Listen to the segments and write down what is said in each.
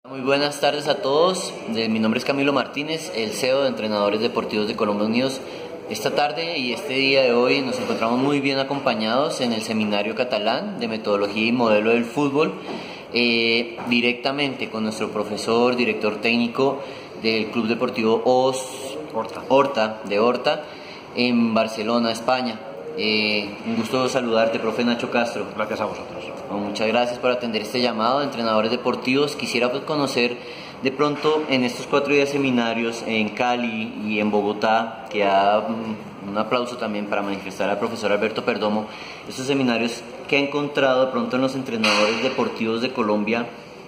Muy buenas tardes a todos. Mi nombre es Camilo Martínez, el CEO de Entrenadores Deportivos de Colombia Unidos. Esta tarde y este día de hoy nos encontramos muy bien acompañados en el seminario catalán de metodología y modelo del fútbol, directamente con nuestro profesor, director técnico del Club Deportivo Horta en Barcelona, España. Un gusto saludarte, profe Nacho Castro. Gracias a vosotros. Muchas gracias por atender este llamado de entrenadores deportivos. Quisiera conocer de pronto en estos 4 días seminarios en Cali y en Bogotá, que da un aplauso también para manifestar al profesor Alberto Perdomo, estos seminarios que ha encontrado de pronto en los entrenadores deportivos de Colombia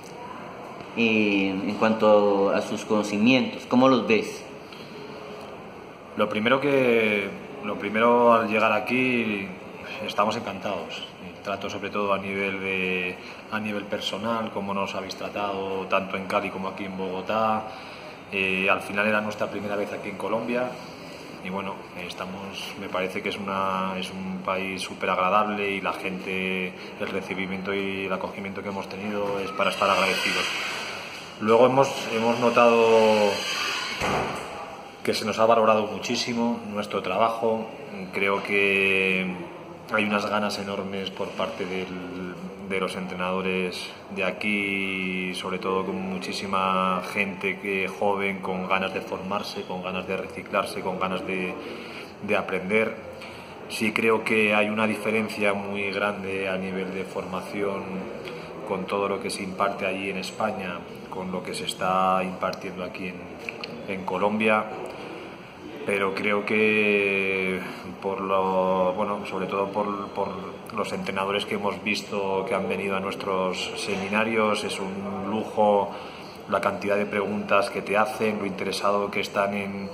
en cuanto a sus conocimientos. ¿Cómo los ves? Lo primero al llegar aquí estamos encantados. Trato sobre todo a nivel personal, cómo nos habéis tratado tanto en Cali como aquí en Bogotá. Al final era nuestra primera vez aquí en Colombia y bueno, me parece que es un país súper agradable y la gente, el recibimiento y el acogimiento que hemos tenido es para estar agradecidos. Luego hemos notado que se nos ha valorado muchísimo nuestro trabajo. Creo que hay unas ganas enormes por parte de los entrenadores de aquí, sobre todo con muchísima gente joven, con ganas de formarse, con ganas de reciclarse, con ganas de aprender. Sí creo que hay una diferencia muy grande a nivel de formación con todo lo que se imparte allí en España, con lo que se está impartiendo aquí en Colombia. Pero creo que sobre todo por los entrenadores que hemos visto que han venido a nuestros seminarios, es un lujo la cantidad de preguntas que te hacen, lo interesado que están en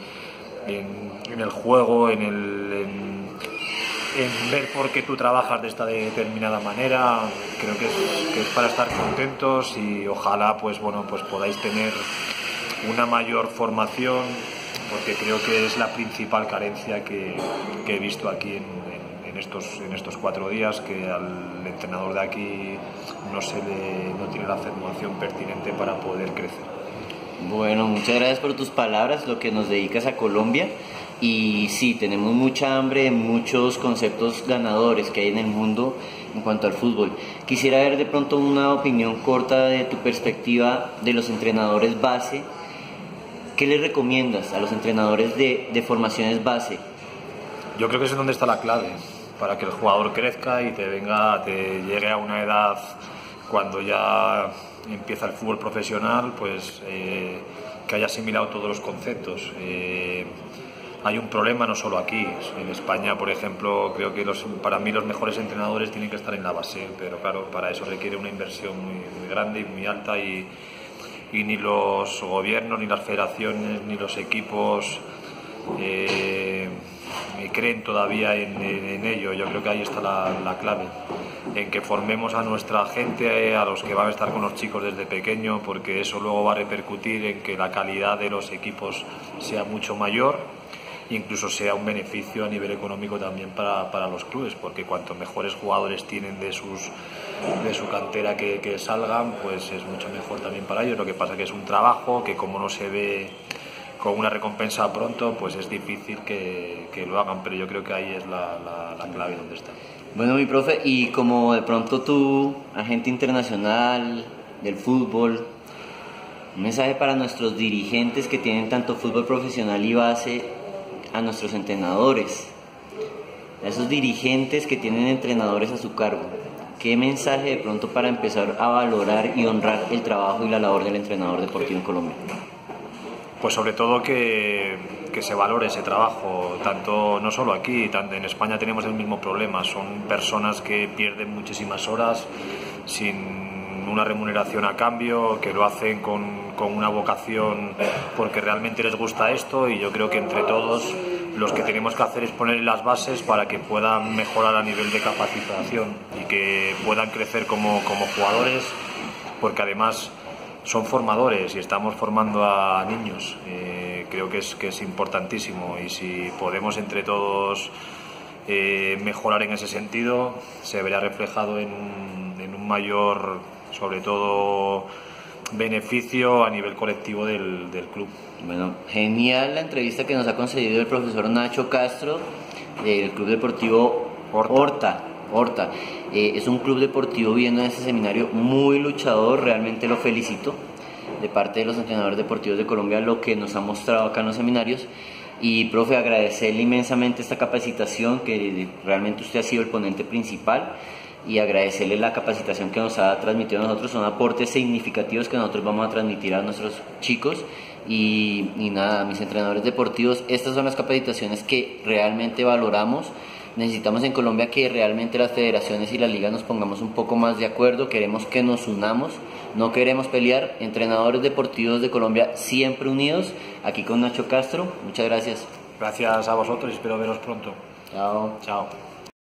el juego, en ver por qué tú trabajas de esta determinada manera. Creo que es para estar contentos y ojalá pues podáis tener una mayor formación, porque creo que es la principal carencia que he visto aquí en estos 4 días, que al entrenador de aquí no tiene la formación pertinente para poder crecer. Bueno, muchas gracias por tus palabras, lo que nos dedicas a Colombia. Y sí, tenemos mucha hambre, muchos conceptos ganadores que hay en el mundo en cuanto al fútbol. Quisiera ver de pronto una opinión corta de tu perspectiva de los entrenadores base. ¿Qué les recomiendas a los entrenadores de formaciones base? Yo creo que es donde está la clave para que el jugador crezca y te llegue a una edad cuando ya empieza el fútbol profesional, pues que haya asimilado todos los conceptos. Hay un problema no solo aquí, en España, por ejemplo, creo que para mí los mejores entrenadores tienen que estar en la base, pero claro, para eso requiere una inversión muy grande y muy alta y ni los gobiernos, ni las federaciones, ni los equipos creen todavía en ello. Yo creo que ahí está la clave, en que formemos a nuestra gente, a los que van a estar con los chicos desde pequeño, porque eso luego va a repercutir en que la calidad de los equipos sea mucho mayor, incluso sea un beneficio a nivel económico también para los clubes, porque cuanto mejores jugadores tienen de su cantera que salgan, pues es mucho mejor también para ellos. Lo que pasa que es un trabajo que, como no se ve con una recompensa pronto, pues es difícil que lo hagan, pero yo creo que ahí es la clave donde está. Bueno, mi profe, y como de pronto tú, agente internacional del fútbol, un mensaje para nuestros dirigentes que tienen tanto fútbol profesional y base, a nuestros entrenadores, a esos dirigentes que tienen entrenadores a su cargo. ¿Qué mensaje de pronto para empezar a valorar y honrar el trabajo y la labor del entrenador deportivo en Colombia? Pues sobre todo que se valore ese trabajo, no solo aquí, en España tenemos el mismo problema. Son personas que pierden muchísimas horas sin una remuneración a cambio, que lo hacen con una vocación porque realmente les gusta esto, y yo creo que entre todos los que tenemos que hacer es poner las bases para que puedan mejorar a nivel de capacitación y que puedan crecer como jugadores, porque además son formadores y estamos formando a niños. Creo que es importantísimo, y si podemos entre todos mejorar en ese sentido, se verá reflejado en un mayor, sobre todo beneficio a nivel colectivo del club. Bueno, genial la entrevista que nos ha concedido el profesor Nacho Castro del Club Deportivo Horta. Es un club deportivo viendo en este seminario muy luchador, realmente lo felicito de parte de los entrenadores deportivos de Colombia lo que nos ha mostrado acá en los seminarios. Y profe, agradecerle inmensamente esta capacitación, que realmente usted ha sido el ponente principal, y agradecerle la capacitación que nos ha transmitido a nosotros. Son aportes significativos que nosotros vamos a transmitir a nuestros chicos. Y nada, mis entrenadores deportivos, estas son las capacitaciones que realmente valoramos. Necesitamos en Colombia que realmente las federaciones y las ligas nos pongamos un poco más de acuerdo. Queremos que nos unamos, no queremos pelear. Entrenadores deportivos de Colombia siempre unidos. Aquí con Nacho Castro, muchas gracias. Gracias a vosotros y espero veros pronto. Chao. Chao.